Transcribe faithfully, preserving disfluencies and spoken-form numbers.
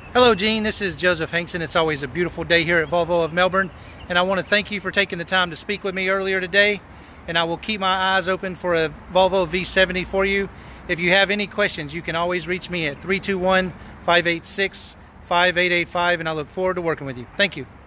Hello, Jeanne. This is Joseph Hankson. It's always a beautiful day here at Volvo of Melbourne, and I want to thank you for taking the time to speak with me earlier today, and I will keep my eyes open for a Volvo V seventy for you. If you have any questions, you can always reach me at three two one, five eight six, five eight eight five, and I look forward to working with you. Thank you.